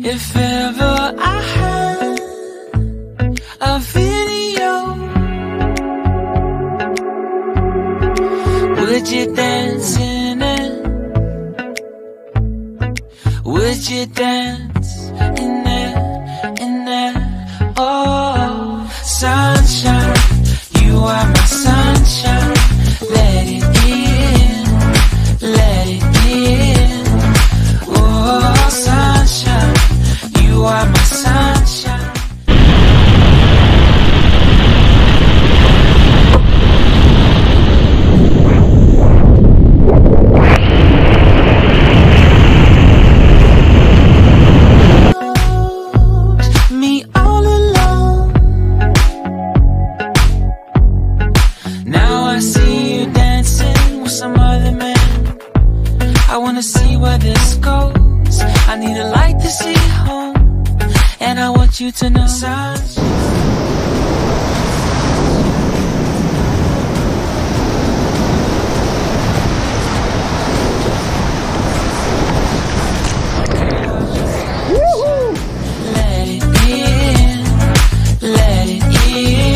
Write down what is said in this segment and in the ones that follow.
If ever I had a video, would you dance in it? Would you dance in it, in it? Oh, sunshine, you are my sunshine. Let it in, let it in. Oh, sunshine, you are my sunshine. Me all alone. Now I see you dancing with some other man. I wanna see where this goes. I need a light to see home, and I want you to know, sunshine. Let it in, let it in.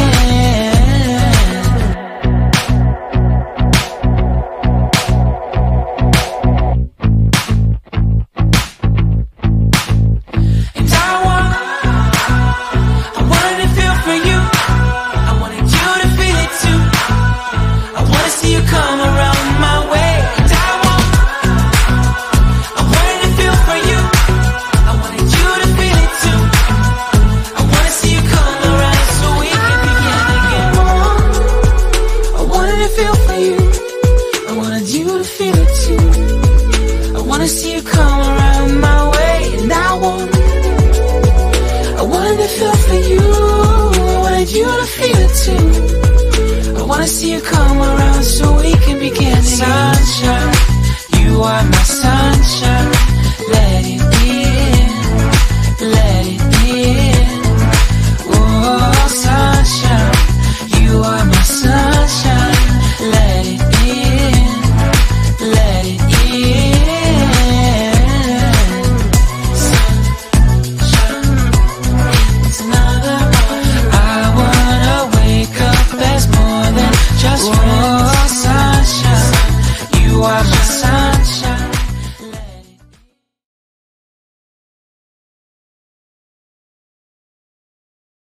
And I wanted to feel for you. I wanted you to feel it too. I wanna see you come around my way. And I wanted to feel for you. I wanted you to feel it too. I wanna see you come around so we can begin again. I wanted to feel for you. I wanted you to feel it too. I wanna see you come around my way. And I wanted to feel for you. I wanted you to feel it too. I wanna see you come around so we can begin again. Sunshine, you are my sunshine. Let it in, let it in. Oh, sunshine, you are my sunshine. Let it in, let it in. Sunshine, it's another one. I wanna wake up as more than just one.